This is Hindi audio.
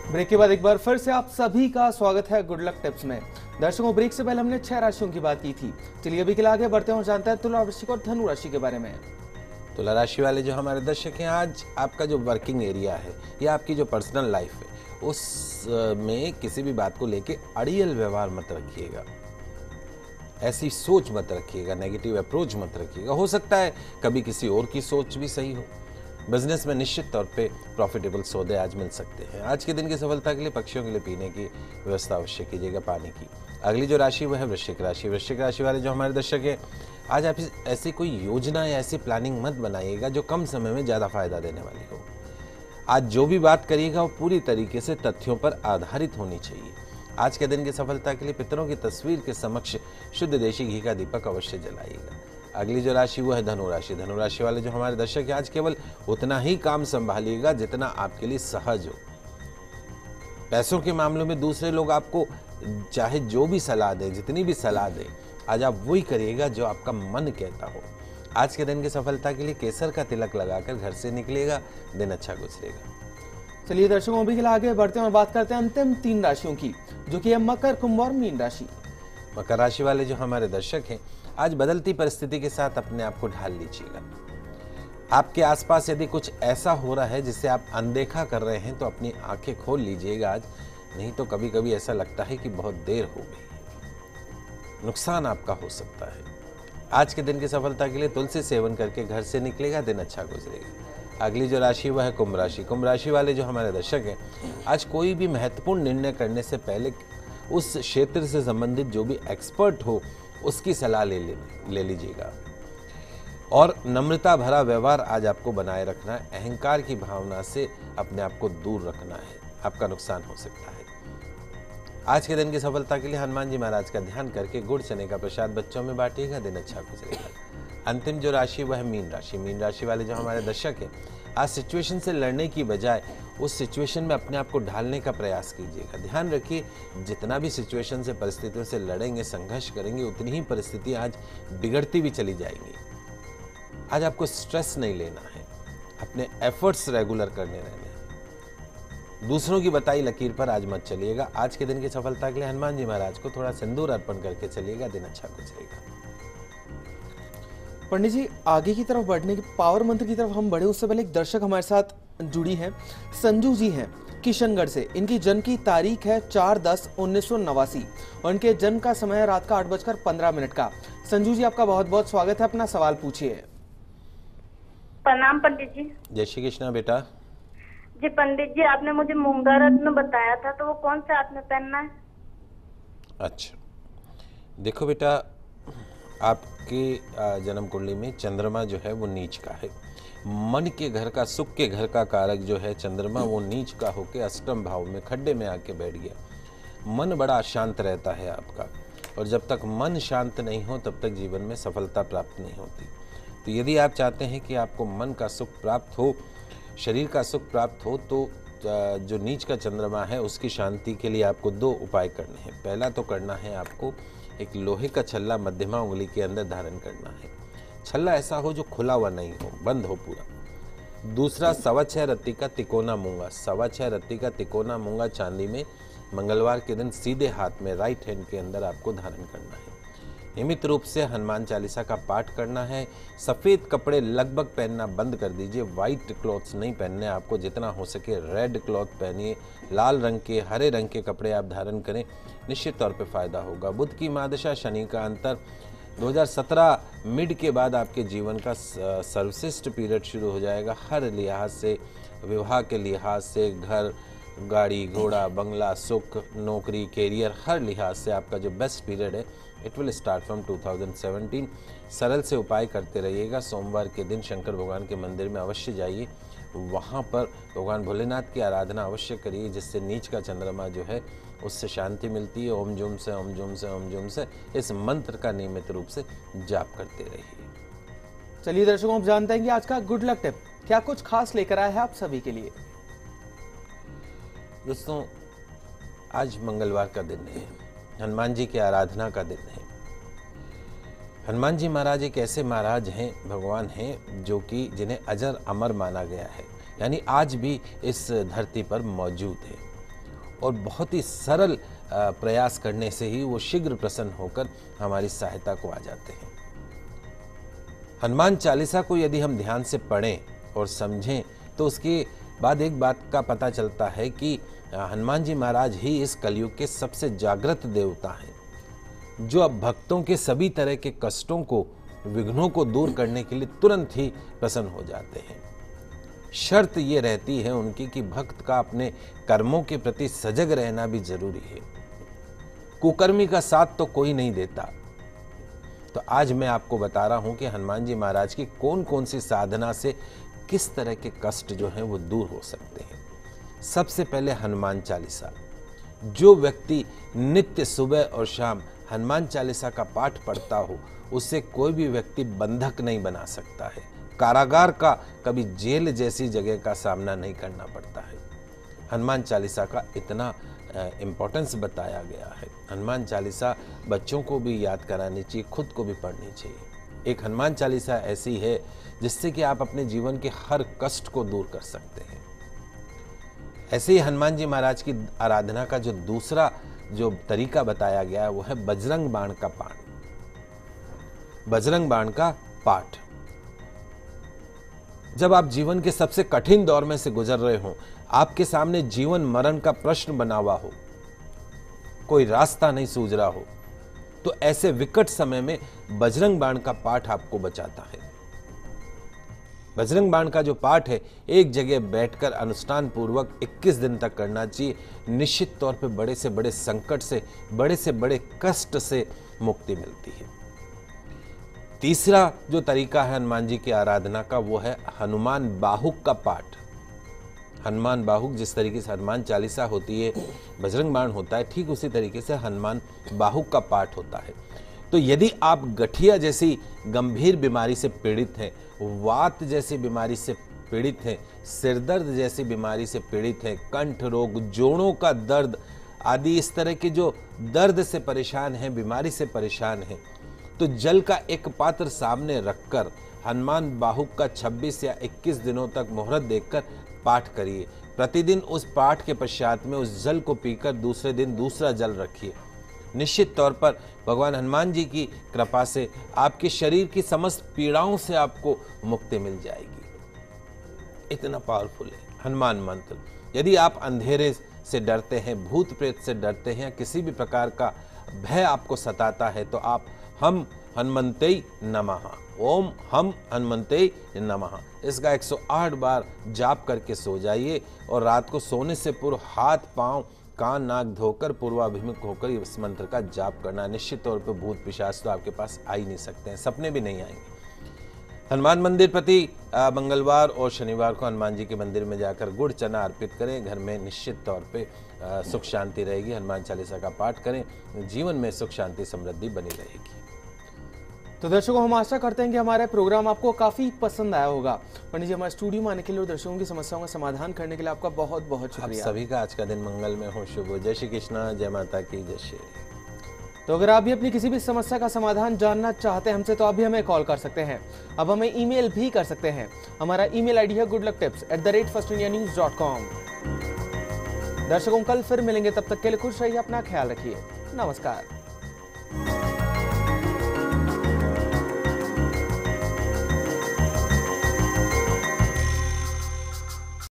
ब्रेक के बाद एक बार फिर से आप सभी का स्वागत है गुड लक टिप्स में। दर्शकों, ब्रेक से पहले हमने 6 राशियों की बात की थी। चलिए अभी के लिए आगे बढ़ते हैं और जानते हैं तुला राशि और धनु राशि के बारे में। तुला राशि वाले जो हमारे दर्शक हैं, आज आपका जो वर्किंग एरिया है या आपकी जो पर्सनल लाइफ है उसमें किसी भी बात को लेके अड़ियल व्यवहार मत रखिएगा, ऐसी सोच मत रखिएगा, नेगेटिव अप्रोच मत रखिएगा। हो सकता है कभी किसी और की सोच भी सही हो। बिजनेस में निश्चित तौर पे प्रॉफिटेबल सौदे आज मिल सकते हैं। आज के दिन की सफलता के लिए पक्षियों के लिए पीने की व्यवस्था अवश्य कीजिएगा, पानी की। अगली जो राशि वो है वृश्चिक राशि। वृश्चिक राशि वाले जो हमारे दर्शक हैं, आज आप ऐसी कोई योजना या ऐसी प्लानिंग मत बनाइएगा जो कम समय में ज़्यादा फायदा देने वाली हो। आज जो भी बात करिएगा वो पूरी तरीके से तथ्यों पर आधारित होनी चाहिए। आज के दिन की सफलता के लिए पितरों की तस्वीर के समक्ष शुद्ध देशी घी का दीपक अवश्य जलाइएगा। अगली जो राशि वो है धनु राशि। धनु राशि वाले जो हमारे दर्शक हैं, आज केवल उतना ही काम संभालिएगा जितना आपके लिए सहज हो। पैसों के मामलों में दूसरे लोग आपको चाहे जो भी सलाह दें, जितनी भी सलाह दें, आज आप वही करिएगा जो आपका मन कहता हो। आज के दिन की सफलता के लिए केसर का तिलक लगाकर घर से निकलेगा, दिन अच्छा गुजरेगा। चलिए दर्शकों, अभी के लिए आगे बढ़ते हैं और बात करते हैं अंतिम 3 राशियों की, जो कि है मकर, कुंभ और मीन राशि। मकर राशि वाले जो हमारे दर्शक हैं, आज बदलती परिस्थिति के साथ अपने आप को ढाल लीजिएगा। आपके आसपास यदि कुछ ऐसा हो रहा है जिसे आप अनदेखा कर रहे हैं तो अपनी आंखें खोल लीजिएगा आज, नहीं तो कभी कभी ऐसा लगता है कि बहुत देर हो गई। नुकसान आपका हो सकता है। आज के दिन की सफलता के लिए तुलसी सेवन करके घर से निकलेगा, दिन अच्छा गुजरेगा। अगली जो राशि वह है कुंभ राशि। कुंभ राशि वाले जो हमारे दर्शक हैं, आज कोई भी महत्वपूर्ण निर्णय करने से पहले उस क्षेत्र से संबंधित जो भी एक्सपर्ट हो उसकी सलाह ले लीजिएगा। और नम्रता भरा व्यवहार आज आपको बनाए रखना है। अहंकार की भावना से अपने आप को दूर रखना है, आपका नुकसान हो सकता है। आज के दिन की सफलता के लिए हनुमान जी महाराज का ध्यान करके गुड़ चने का प्रसाद बच्चों में बांटिएगा, दिन अच्छा गुजरेगा। अंतिम जो राशि वह है मीन राशि। मीन राशि वाले जो हमारे दर्शक हैं, आज सिचुएशन से लड़ने की बजाय उस सिचुएशन में अपने आप को ढालने का प्रयास कीजिएगा। ध्यान रखिए, जितना भी सिचुएशन से, परिस्थितियों से लड़ेंगे, संघर्ष करेंगे, उतनी ही परिस्थिति आज बिगड़ती भी चली जाएंगी। आज आपको स्ट्रेस नहीं लेना है, अपने एफर्ट्स रेगुलर करने रहने हैं। दूसरों की बताई लकीर पर आज मत चलिएगा। आज के दिन की सफलता के लिए हनुमान जी महाराज को थोड़ा सिंदूर अर्पण करके चलिएगा, दिन अच्छा गुजरेगा। पंडित जी, आगे की तरफ बढ़ने की पावर मंत्र की तरफ हम बढ़े उससे पहले एक दर्शक हमारे साथ जुड़ी हैं। संजू जी हैं किशनगढ़ से। इनकी जन्म की तारीख है 4/10/1989 और इनके जन्म का समय है रात का 8:15 का। संजू जी, आपका बहुत बहुत स्वागत है, अपना सवाल पूछिए। प्रणाम पंडित जी। जय श्री कृष्णा बेटा। जी पंडित जी, आपने मुझे मूंगा रत्न बताया था, तो वो कौन से हाथ में पहनना है? अच्छा, देखो बेटा, आपके जन्म कुंडली में चंद्रमा जो है वो नीच का है। मन के घर का, सुख के घर का कारक जो है चंद्रमा, वो नीच का होके अष्टम भाव में खड्डे में आके बैठ गया। मन बड़ा अशांत रहता है आपका, और जब तक मन शांत नहीं हो तब तक जीवन में सफलता प्राप्त नहीं होती। तो यदि आप चाहते हैं कि आपको मन का सुख प्राप्त हो, शरीर का सुख प्राप्त हो, तो जो नीच का चंद्रमा है उसकी शांति के लिए आपको 2 उपाय करने हैं। पहला तो करना है आपको एक लोहे का छल्ला मध्यमा उंगली के अंदर धारण करना है। छल्ला ऐसा हो जो खुला हुआ नहीं हो, बंद हो पूरा। दूसरा 6.25 रत्ती का तिकोना मूंगा। 6.25 रत्ती का तिकोना मूंगा चांदी में मंगलवार के दिन सीधे हाथ में राइट हैंड के अंदर आपको धारण करना है। नियमित रूप से हनुमान चालीसा का पाठ करना है। सफ़ेद कपड़े लगभग पहनना बंद कर दीजिए। वाइट क्लॉथ्स नहीं पहनने आपको, जितना हो सके रेड क्लॉथ पहनिए। लाल रंग के, हरे रंग के कपड़े आप धारण करें, निश्चित तौर पे फायदा होगा। बुध की महादशा, शनि का अंतर 2017 मिड के बाद आपके जीवन का सर्वश्रेष्ठ पीरियड शुरू हो जाएगा। हर लिहाज से, विवाह के लिहाज से, घर, गाड़ी, घोड़ा, बंगला, सुख, नौकरी, कैरियर, हर लिहाज से आपका जो बेस्ट पीरियड है इट विल स्टार्ट फ्रॉम 2017। सरल से उपाय करते रहिएगा। सोमवार के दिन शंकर भगवान के मंदिर में अवश्य जाइए, वहाँ पर भगवान भोलेनाथ की आराधना अवश्य करिए, जिससे नीच का चंद्रमा जो है उससे शांति मिलती है। ओम जुम से, ओम जुम से, ओम जुम से, इस मंत्र का नियमित रूप से जाप करते रहिए। चलिए दर्शकों, आप जानते हैं कि आज का गुड लक टिप क्या कुछ खास लेकर आया है आप सभी के लिए। दोस्तों, आज मंगलवार का दिन है, हनुमान जी की आराधना का दिन है। हनुमान जी महाराज एक ऐसे महाराज हैं, भगवान हैं, जो कि जिन्हें अजर अमर माना गया है, यानी आज भी इस धरती पर मौजूद है। और बहुत ही सरल प्रयास करने से ही वो शीघ्र प्रसन्न होकर हमारी सहायता को आ जाते हैं। हनुमान चालीसा को यदि हम ध्यान से पढ़ें और समझें तो उसके बाद एक बात का पता चलता है कि हनुमान जी महाराज ही इस कलयुग के सबसे जागृत देवता हैं, जो अब भक्तों के सभी तरह के कष्टों को, विघ्नों को दूर करने के लिए तुरंत ही प्रसन्न हो जाते हैं। शर्त ये रहती है उनकी कि भक्त का अपने कर्मों के प्रति सजग रहना भी जरूरी है। कुकर्मी का साथ तो कोई नहीं देता। तो आज मैं आपको बता रहा हूं कि हनुमान जी महाराज की कौन कौन सी साधना से किस तरह के कष्ट जो हैं वो दूर हो सकते हैं। सबसे पहले हनुमान चालीसा। जो व्यक्ति नित्य सुबह और शाम हनुमान चालीसा का पाठ पढ़ता हो, उससे कोई भी व्यक्ति बंधक नहीं बना सकता है। कारागार का, कभी जेल जैसी जगह का सामना नहीं करना पड़ता है। हनुमान चालीसा का इतना इम्पोर्टेंस बताया गया है। हनुमान चालीसा बच्चों को भी याद करानी चाहिए, खुद को भी पढ़नी चाहिए। एक हनुमान चालीसा ऐसी है जिससे कि आप अपने जीवन के हर कष्ट को दूर कर सकते हैं। ऐसे ही हनुमान जी महाराज की आराधना का जो दूसरा जो तरीका बताया गया है वो है बजरंग बाण का पाठ। बजरंग बाण का पाठ जब आप जीवन के सबसे कठिन दौर में से गुजर रहे हो, आपके सामने जीवन मरण का प्रश्न बना हुआ हो, कोई रास्ता नहीं सूझ रहा हो, तो ऐसे विकट समय में बजरंग बाण का पाठ आपको बचाता है। बजरंग बाण का जो पाठ है, एक जगह बैठकर अनुष्ठान पूर्वक 21 दिन तक करना चाहिए। निश्चित तौर पे बड़े से बड़े संकट से, बड़े से बड़े कष्ट से मुक्ति मिलती है। तीसरा जो तरीका है हनुमान जी की आराधना का वो है हनुमान बाहुक का पाठ। हनुमान बाहुक, जिस तरीके से हनुमान चालीसा होती है, बजरंग बाण होता है, ठीक उसी तरीके से हनुमान बाहुक का पाठ होता है। तो यदि आप गठिया जैसी गंभीर बीमारी से पीड़ित हैं, वात जैसी बीमारी से पीड़ित हैं, सिरदर्द जैसी बीमारी से पीड़ित हैं, कंठ रोग, जोड़ों का दर्द आदि इस तरह के जो दर्द से परेशान हैं, बीमारी से परेशान हैं, तो जल का एक पात्र सामने रखकर हनुमान बाहुक का 26 या 21 दिनों तक मुहूर्त देखकर पाठ करिए। प्रतिदिन उस पाठ के पश्चात में उस जल को पीकर दूसरे दिन दूसरा जल रखिए। निश्चित तौर पर भगवान हनुमान जी की कृपा से आपके शरीर की समस्त पीड़ाओं से आपको मुक्ति मिल जाएगी। इतना पावरफुल है हनुमान मंत्र। यदि आप अंधेरे से डरते हैं, भूत प्रेत से डरते हैं, किसी भी प्रकार का भय आपको सताता है, तो आप हम हनुमंते नमः, ओम हम हनुमंते नमः, इसका 108 बार जाप करके सो जाइए और रात को सोने से पूर्व हाथ पांव कान नाक धोकर पूर्वाभिमुख होकर इस मंत्र का जाप करना। निश्चित तौर पर भूत पिशाच तो आपके पास आ ही नहीं सकते हैं, सपने भी नहीं आएंगे। हनुमान मंदिर प्रति मंगलवार और शनिवार को हनुमान जी के मंदिर में जाकर गुड़ चना अर्पित करें। घर में निश्चित तौर पे सुख शांति रहेगी। हनुमान चालीसा का पाठ करें, जीवन में सुख शांति समृद्धि बनी रहेगी। तो दर्शकों, हम आशा करते हैं कि हमारा प्रोग्राम आपको काफी पसंद आया होगा। पंडित जी, हमारे स्टूडियो में आने के लिए और दर्शकों की समस्याओं का समाधान करने के लिए आपका बहुत बहुत शुक्रिया। आप सभी का आज का दिन मंगल में हो, शुभ हो। जय श्री कृष्णा, जय माता की, जय श्री। तो अगर आप भी अपनी किसी भी समस्या का समाधान जानना चाहते हैं हमसे, तो आप भी हमें कॉल कर सकते हैं। अब हमें ईमेल भी कर सकते हैं। हमारा ईमेल आईडी है goodlucktips@firstindianews.com। दर्शकों, कल फिर मिलेंगे, तब तक के लिए खुश रहिए, अपना ख्याल रखिए, नमस्कार।